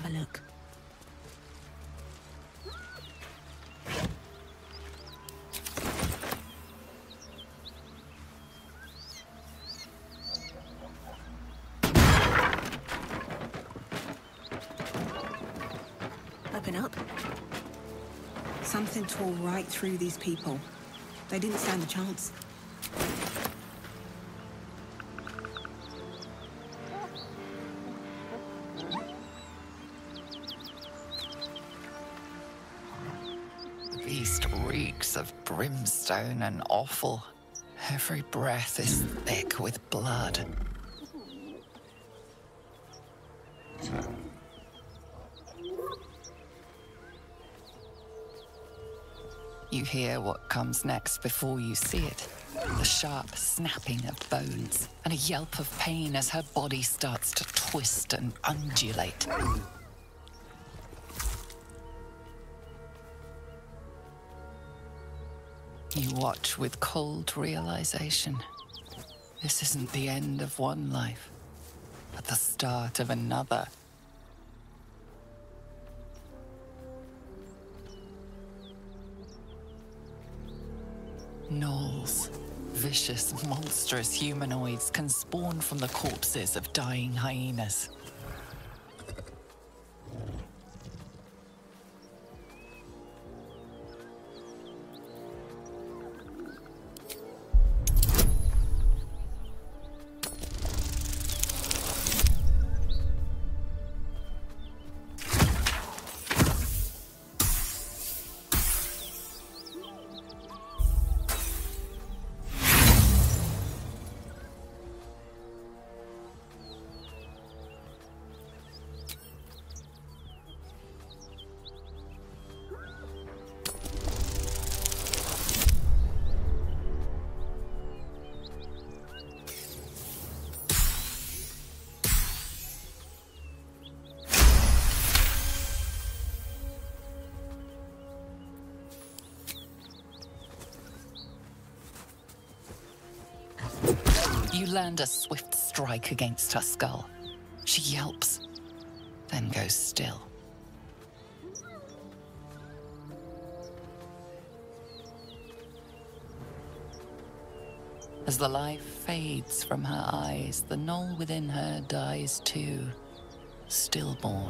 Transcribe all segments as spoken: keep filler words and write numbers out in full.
a look. Open up. Something tore right through these people. They didn't stand a chance. The beast reeks of brimstone and offal. Every breath is thick with blood. You hear what comes next before you see it. The sharp snapping of bones, and a yelp of pain as her body starts to twist and undulate. You watch with cold realization. This isn't the end of one life, but the start of another. Gnolls, vicious, monstrous humanoids can spawn from the corpses of dying hyenas. You land a swift strike against her skull. She yelps, then goes still. As the life fades from her eyes, the gnoll within her dies too, stillborn.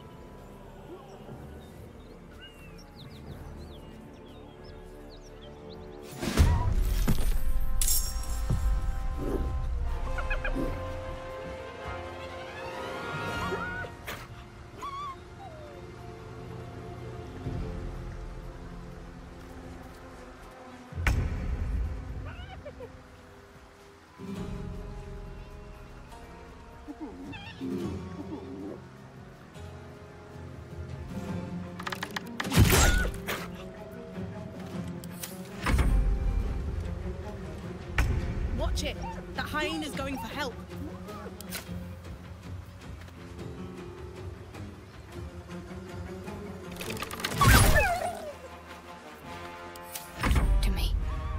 Watch it! That hyena's going for help. To me.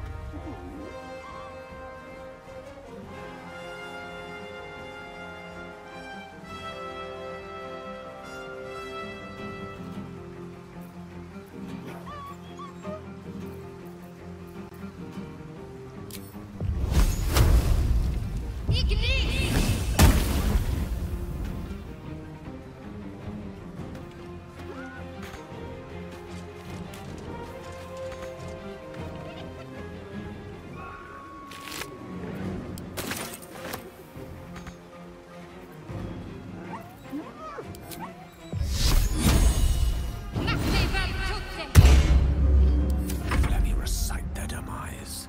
Let me recite their demise.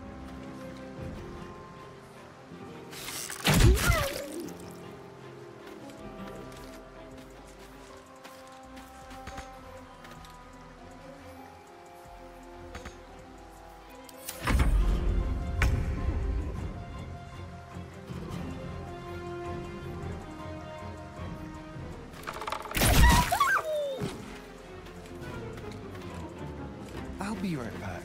I'll be right back.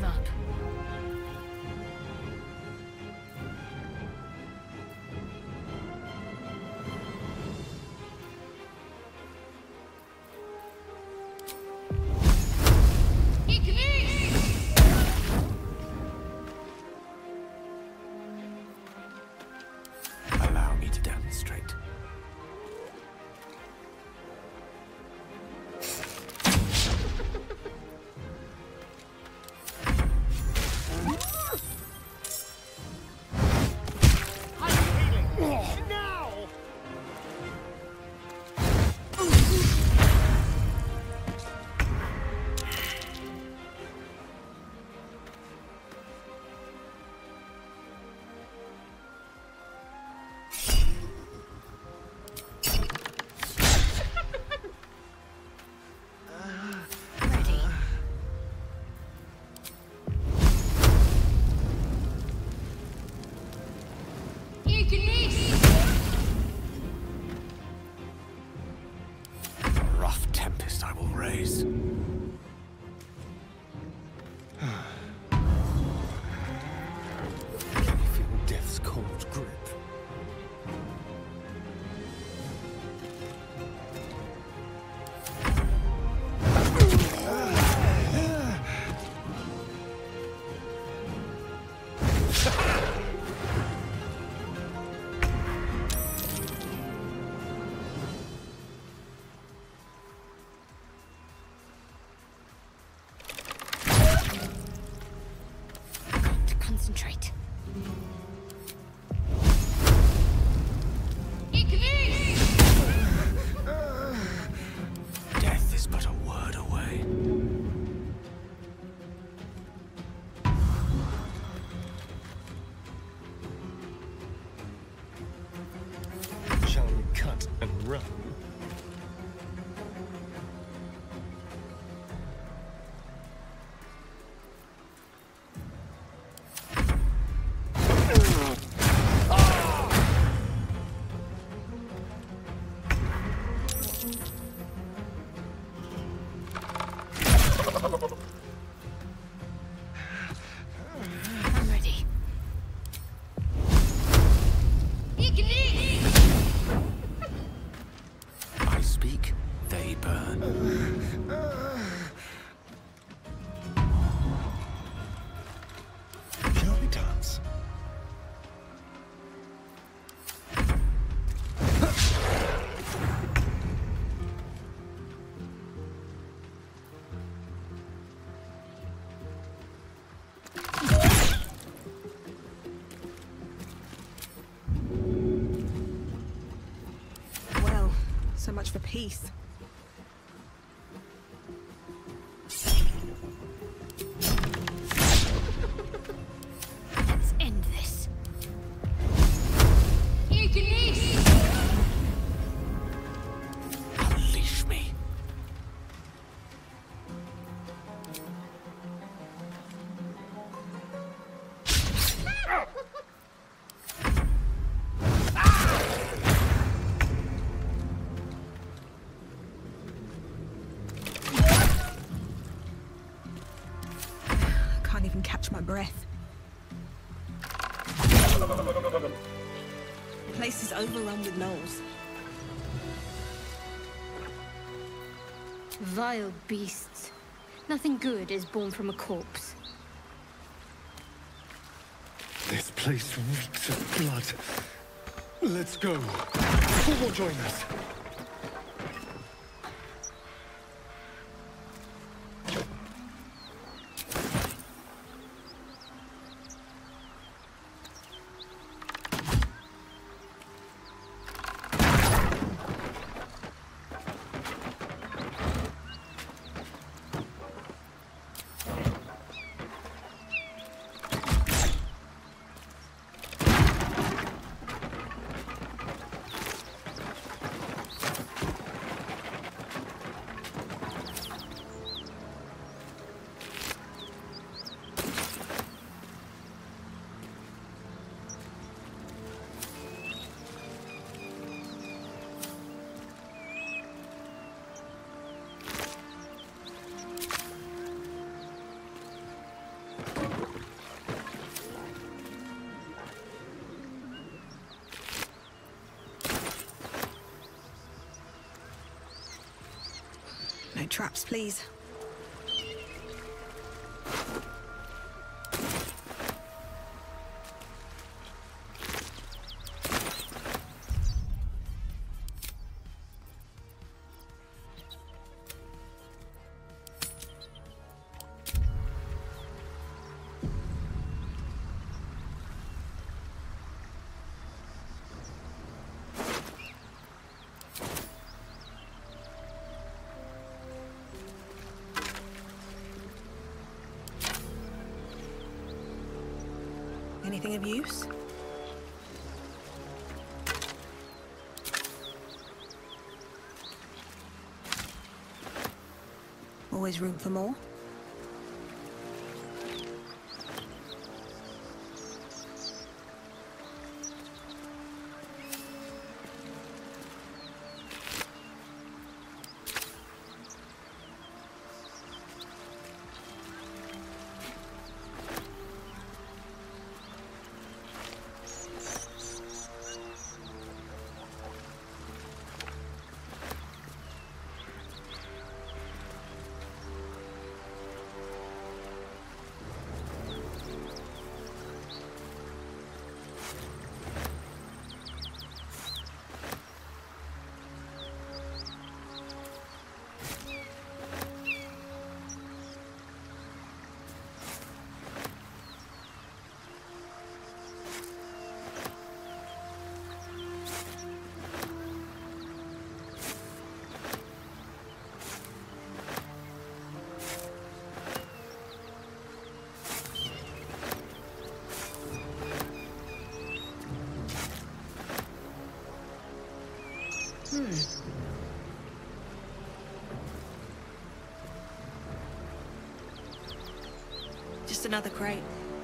up. Allow me to demonstrate. A rough tempest I will raise. Can you feel death's cold grip? To concentrate. Death is but a word away. Shall we cut and run? I'm ready. I speak, they burn. Shall we dance? Well, so much for peace. Let's end this. Unleash me. I can't even catch my breath. The place is overrun with gnolls. Vile beasts. Nothing good is born from a corpse. This place reeks of blood. Let's go. Who will join us? traps, please. Anything of use? Always room for more? Hmm. Just another crate.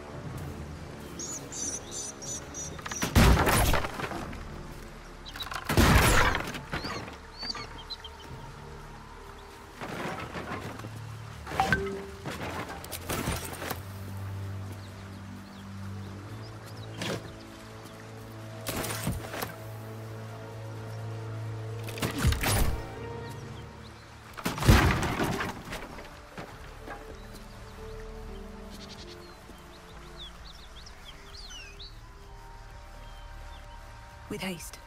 With haste.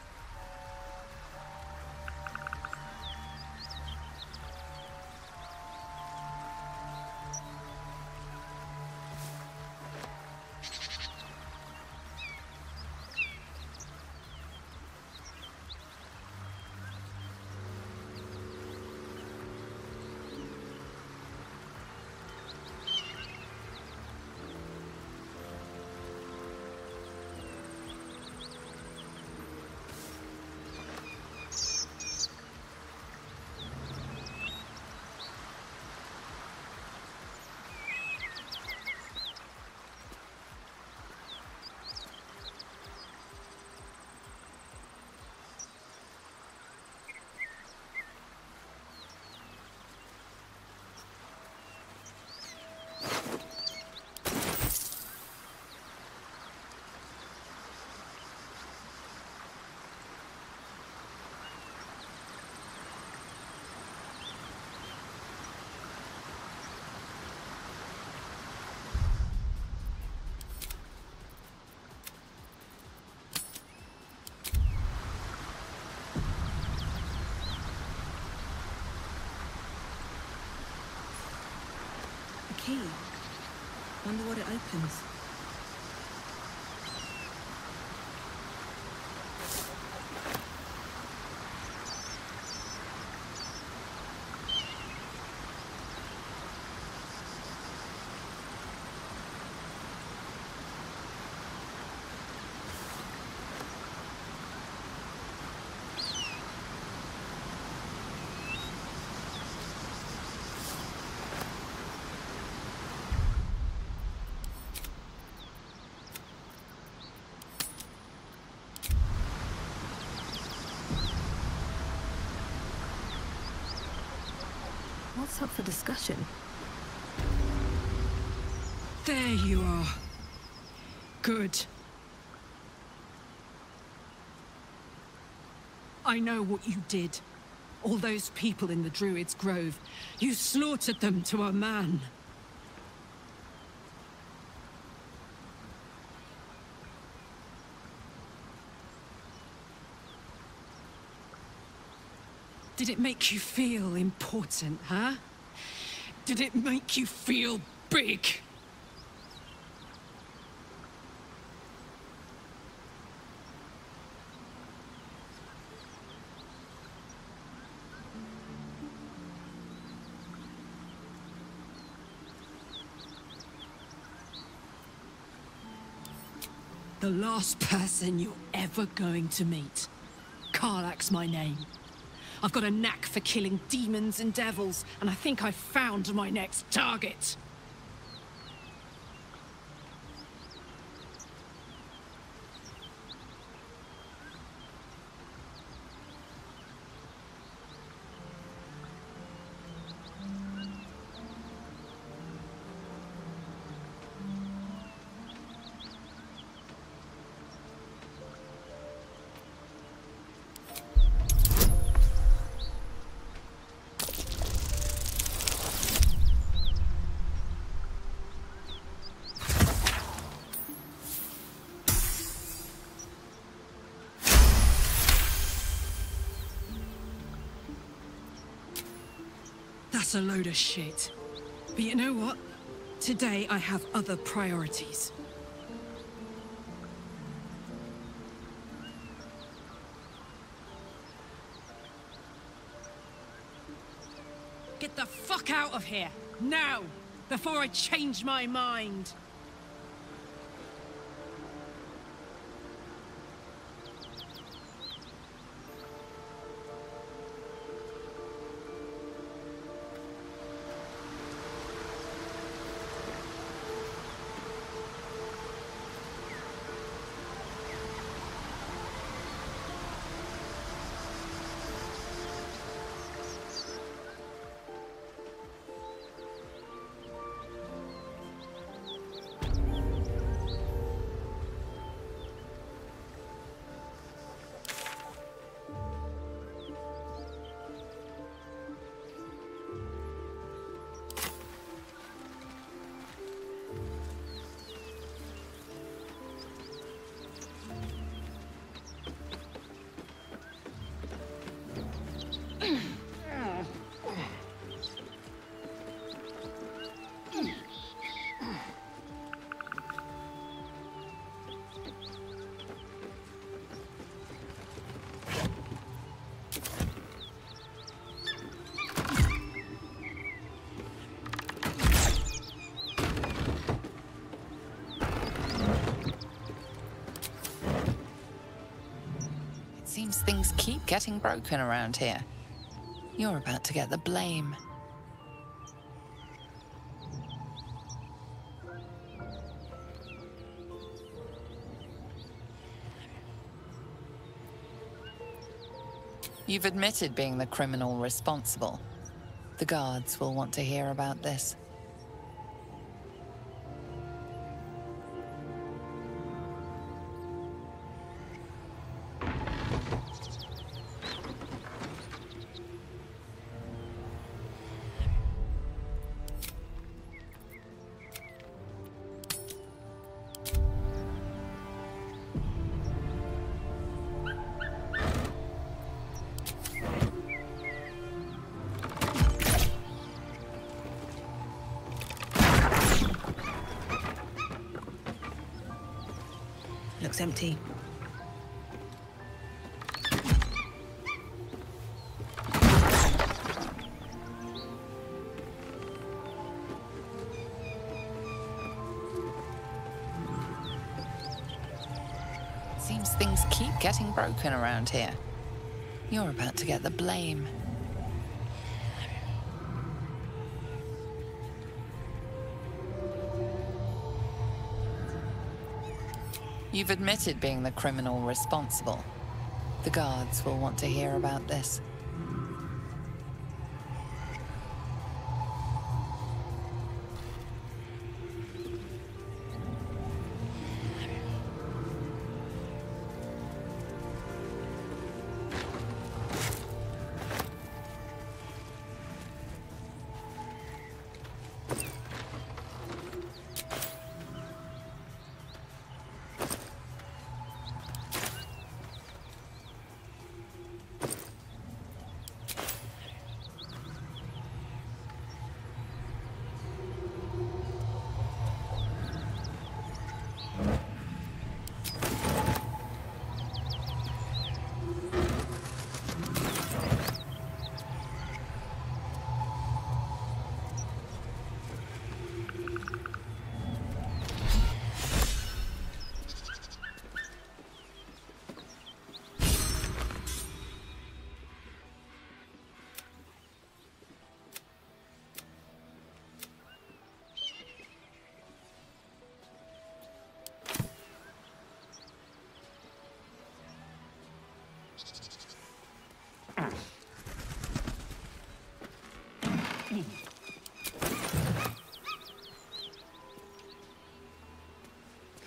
Key. Wonder what it opens. What's up for discussion? There you are. Good. I know what you did. All those people in the Druid's Grove. You slaughtered them to a man. Did it make you feel important, huh? Did it make you feel big? The last person you're ever going to meet. Karlach's my name. I've got a knack for killing demons and devils, and I think I've found my next target. That's a load of shit. But you know what? Today I have other priorities. Get the fuck out of here! Now! Before I change my mind! Seems things keep getting broken around here. You're about to get the blame. You've admitted being the criminal responsible. The guards will want to hear about this. Looks empty. Seems things keep getting broken around here. You're about to get the blame. You've admitted being the criminal responsible. The guards will want to hear about this.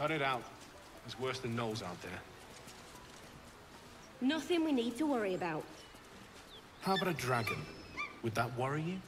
Cut it out. There's worse than gnolls out there. Nothing we need to worry about. How about a dragon? Would that worry you?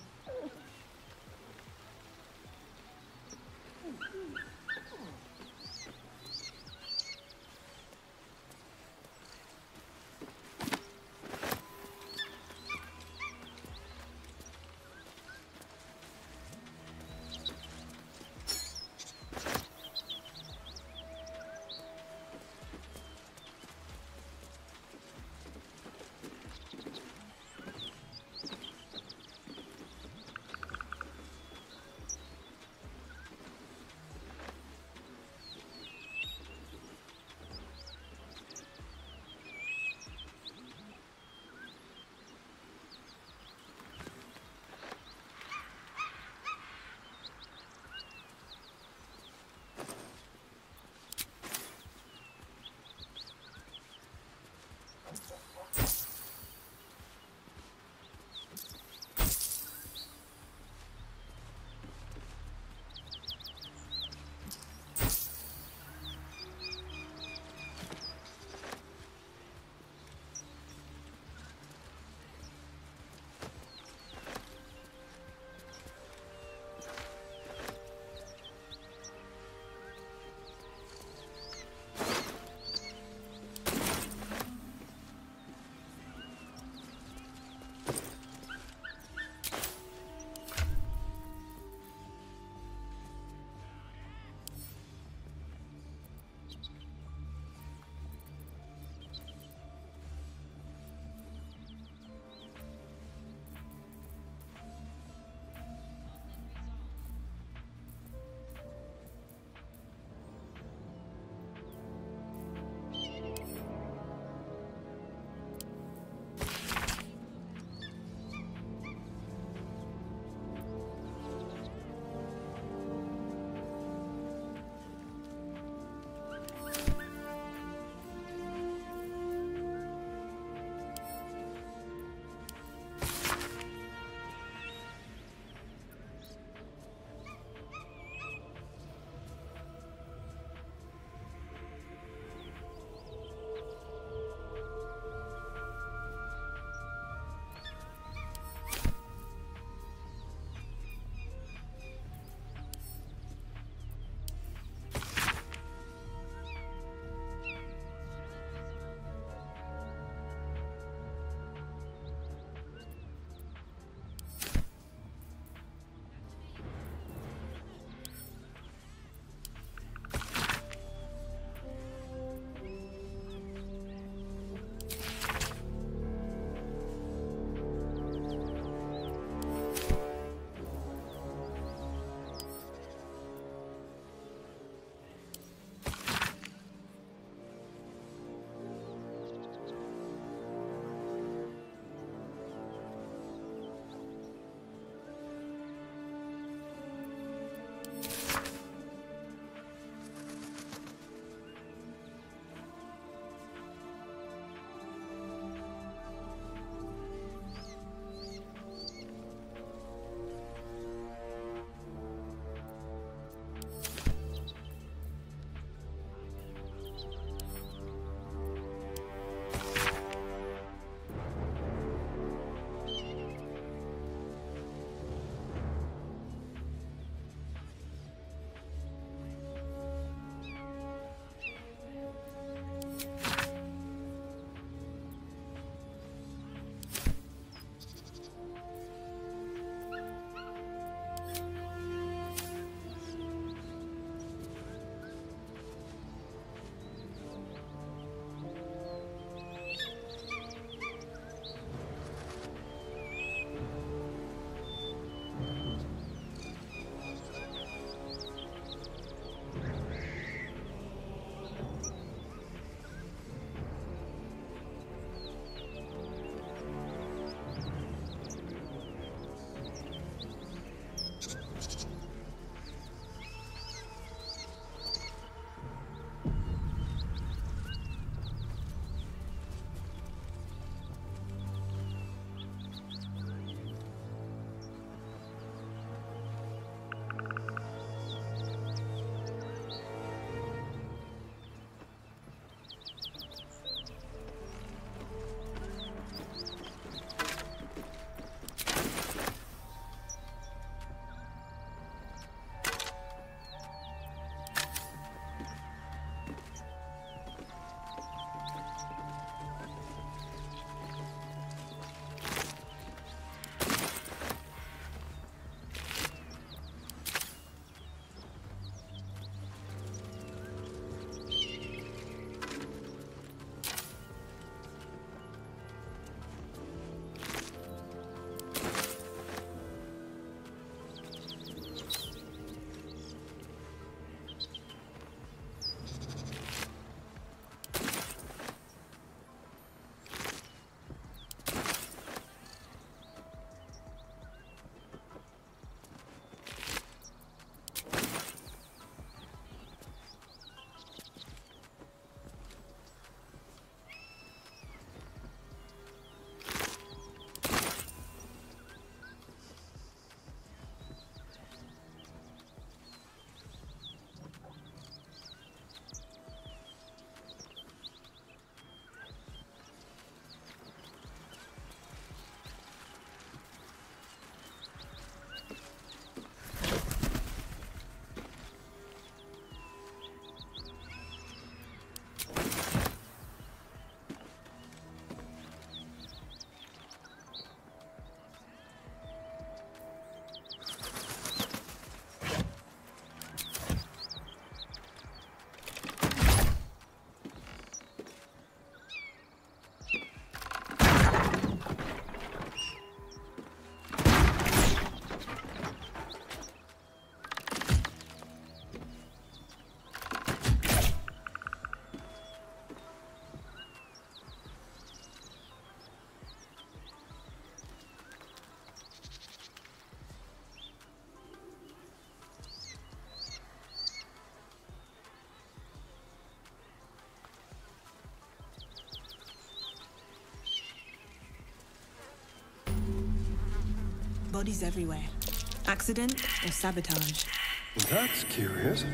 bodies everywhere. Accident or sabotage? That's curious.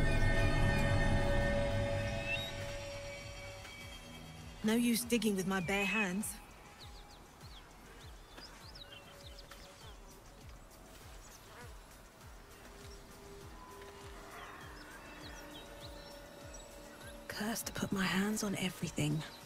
No use digging with my bare hands. Cursed to put my hands on everything.